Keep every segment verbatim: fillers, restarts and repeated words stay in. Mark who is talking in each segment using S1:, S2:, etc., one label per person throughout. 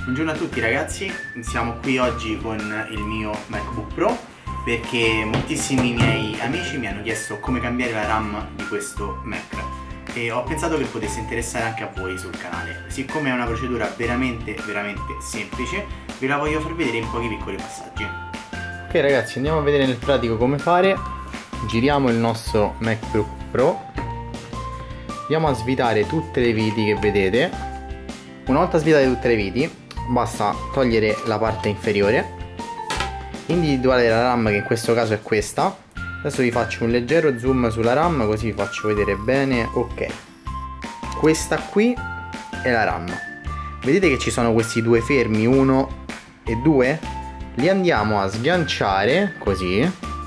S1: Buongiorno a tutti ragazzi, siamo qui oggi con il mio MacBook Pro perché moltissimi miei amici mi hanno chiesto come cambiare la RAM di questo Mac e ho pensato che potesse interessare anche a voi sul canale. Siccome è una procedura veramente veramente semplice, ve la voglio far vedere in pochi piccoli passaggi.
S2: Ok ragazzi, andiamo a vedere nel pratico come fare. Giriamo il nostro MacBook Pro, andiamo a svitare tutte le viti che vedete. Una volta svitate tutte le viti basta togliere la parte inferiore, individuare la RAM, che in questo caso è questa. Adesso vi faccio un leggero zoom sulla RAM così vi faccio vedere bene. Ok, questa qui è la RAM. Vedete che ci sono questi due fermi, uno e due? Li andiamo a sganciare così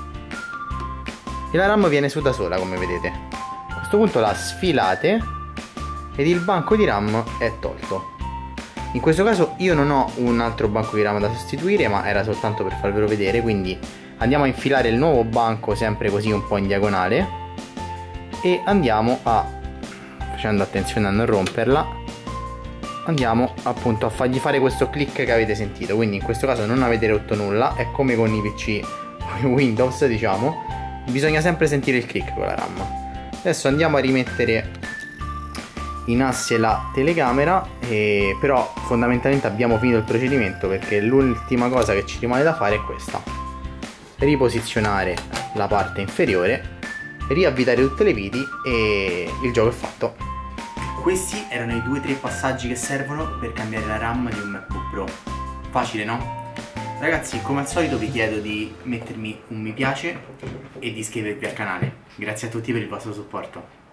S2: e la RAM viene su da sola, come vedete. A questo punto la sfilate ed il banco di RAM è tolto. In questo caso io non ho un altro banco di RAM da sostituire, ma era soltanto per farvelo vedere, quindi andiamo a infilare il nuovo banco sempre così un po' in diagonale e andiamo a, facendo attenzione a non romperla, andiamo appunto a fargli fare questo click che avete sentito. Quindi in questo caso non avete rotto nulla, è come con i P C Windows, diciamo, bisogna sempre sentire il click con la RAM. Adesso andiamo a rimettere in asse la telecamera, e però fondamentalmente abbiamo finito il procedimento, perché l'ultima cosa che ci rimane da fare è questa: riposizionare la parte inferiore, riavvitare tutte le viti e il gioco è fatto.
S1: Questi erano i due o tre passaggi che servono per cambiare la RAM di un MacBook Pro. Facile, no? Ragazzi, come al solito vi chiedo di mettermi un mi piace e di iscrivervi al canale. Grazie a tutti per il vostro supporto.